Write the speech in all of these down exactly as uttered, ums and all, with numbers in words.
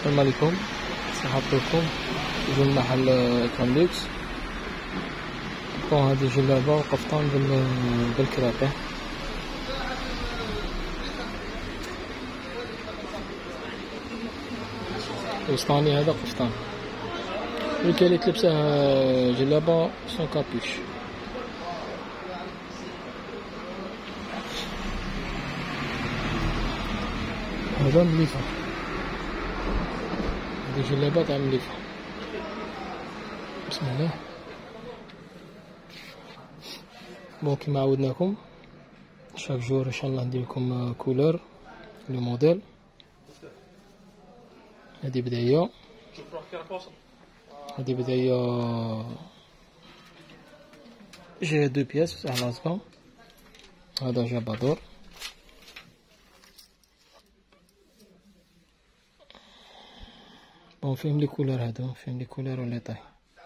السلام عليكم، صحابتكم في المحل كامليكس. بون هادي جلابة وقفطان بالكرابة وسطاني. هذا قفطان اللي تلبسه جلابة سون كابيش. هذا مليفة، هذه جلابة تاع مليفة. بسم الله. بون كيما عودناكم شاك جور ان شاء الله ندير لكم كولور لو موديل. هذه بداية، هذه بداية جاية دو بياس تاع لاصقة. هذا جابادور. بون فيهم لي كولور، هادو فيهم لي كولور و لي طاي.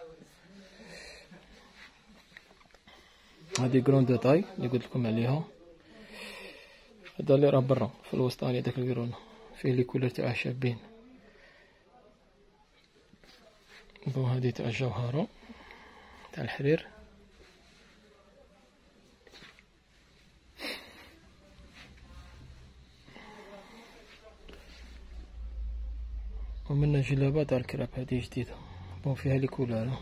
هادي كروند طاي اللي قلت لكم عليها. هذا اللي راه برا في الوسطاني، داك الكرون فيه لي كولور تاعه شابين. بون هادي تاع الجوهرة تاع الحرير. ومنها جلابة تاع الكراب، هادي جديدة. بون فيها لي كولور.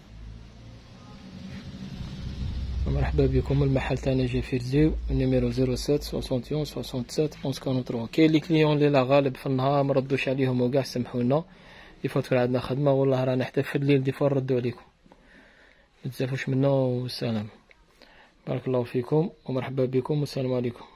مرحبا بكم. المحل تاعنا جي في رزيو، النيميرو زيرو سبعة واحد واحد ستة سبعة سبعة واحد واحد ثلاثة. كاين لي كليون اللي لا غالب في النهار مردوش عليهم وكاع سمحونا، دي فوا تكون عندنا خدمة والله رانا حتى في الليل دي فوا نردو عليكم. متزافوش منا والسلام. بارك الله فيكم ومرحبا بكم والسلام عليكم.